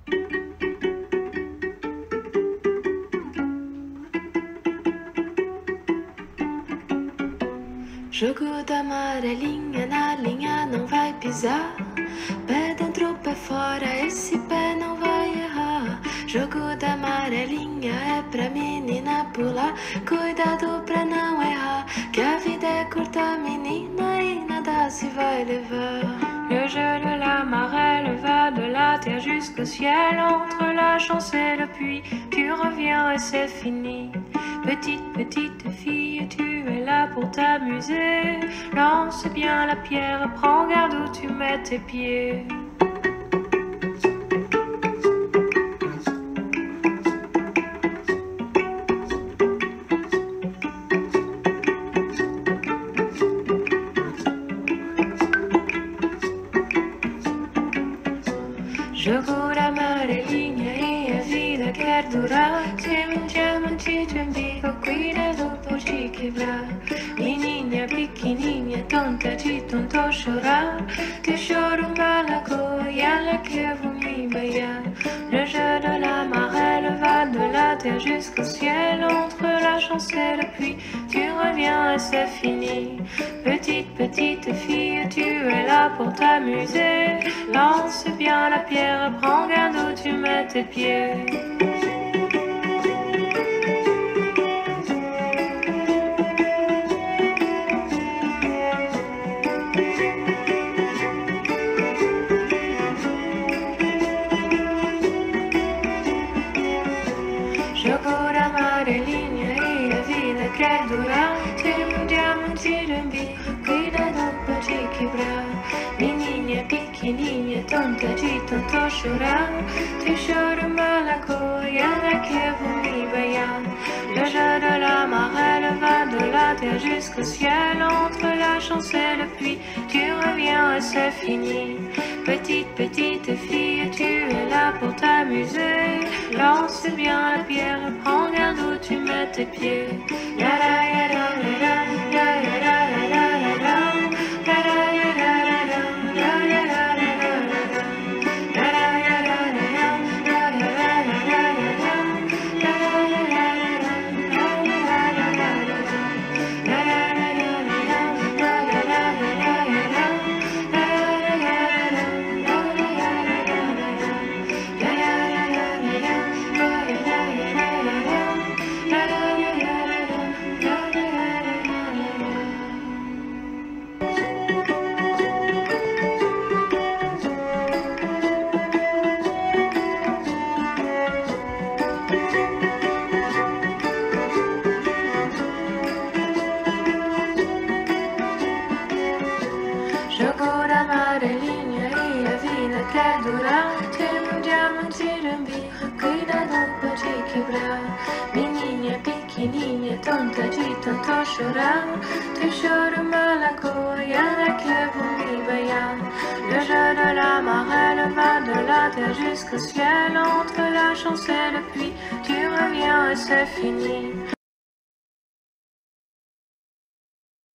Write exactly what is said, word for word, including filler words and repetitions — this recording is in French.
Jogo da amarelinha na linha não vai pisar. Pé dentro, pé fora, esse pé não vai errar. Jogo da amarelinha é pra menina pular. Cuidado pra não errar, que a vida é curta, menina, e nada se vai levar. Le jeu de la marelle va de la terre jusqu'au ciel. Entre la chance et le puits, tu reviens et c'est fini. Petite, petite fille, tu es là pour t'amuser. Lance bien la pierre, prends garde où tu mets tes pieds. Jogo da amarelinha e a vida quer durar. Se um diamante de umbigo, cuidado por te quebrar. Menina pequenininha, tonta de tanto chorar. Que choro uma lagoa e ela quer me bailar. Le jeu de la marelle va de la terre jusqu'au ciel. Entre la chance et le puits, tu reviens et c'est fini. Petite, petite fille, tu es là pour t'amuser. Lance bien la pierre, prends garde où tu mets tes pieds. Jogo da amarelinha e a vida quer durar. Tem um diamante de umbigo, cuidado pra te quebrar. Menina pequenininha, tonta de tanto chorar. Tu chora uma lagoa e ela quer me bailar. Le jeu de la marelle va de la terre jusqu'au ciel. Entre la chance et le puits, tu reviens et c'est fini. Petite, petite fille, tu es là pour t'amuser. Lance bien la pierre, prends garde où tu mets tes pieds. La la la la la la la la la la la la. La la la la la la la la la la la. La la la la la la la la la la la. La la la la la la la la la la. La la la la la la la la la la. Jogo da amarelinha e a vida quer durar. Tem um diamante de umbigo, cuidado pra te quebrar. Menina pequenininha, tonta de tanto chorar. Tu chora uma lagoa e ela quer me bailar. Le jeu de la marelle va de la terre jusqu'au ciel. Entre la chance et le puits, tu reviens et c'est fini.